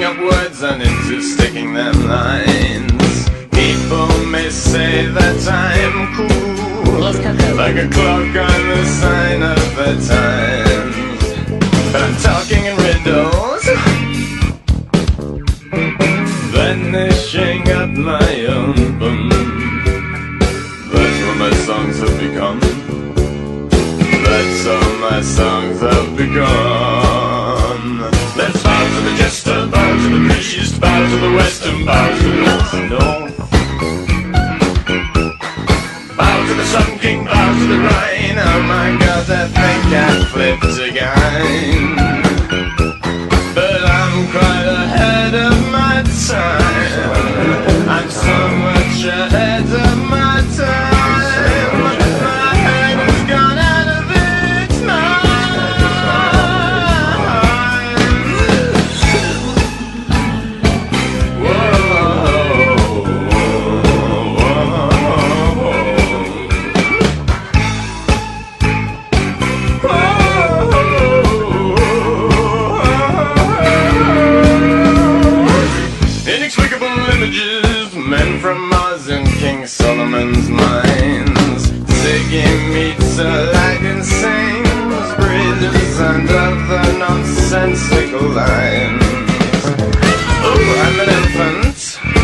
up words and into sticking them lines. People may say that I'm cool, like a clock on the sign of the times. But I'm talking in riddles, vanishing up my own bum. That's what my songs have become. That's all my songs have become. Let's bow to the jester, bow to the priest, bow to the west and bow to the north. Bow to the Sun King, bow to the Rhine. Oh my God, I think I flipped again. But I'm quite ahead of my time. I'm so much ahead of my time. My head has gone out of its mind. Whoa, inexplicable images, men from Mars and King Solomon's mines. Ziggy meets Aladdin sings bridges and other nonsensical lines. Oh, I'm an elephant.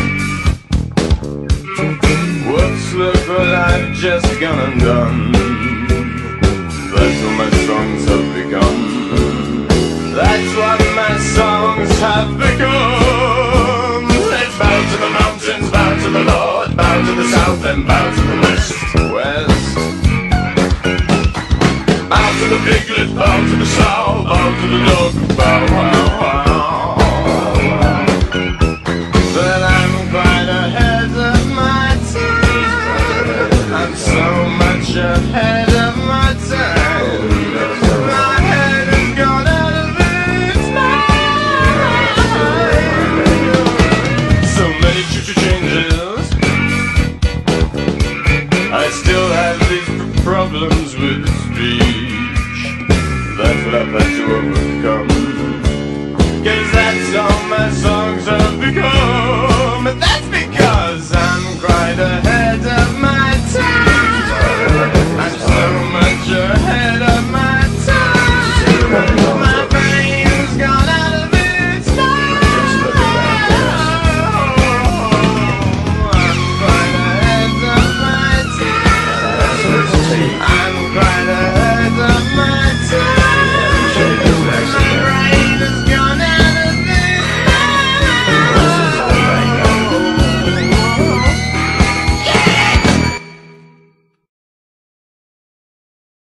Whoops, look what I've just gone and done. That's what my songs have become. That's what my songs have become. Let's bow to the mountains, bow to the Lord, bow to the south and bow to the west. Bow to the piglet, bow to the sow, bow to the dog, bow wow wow.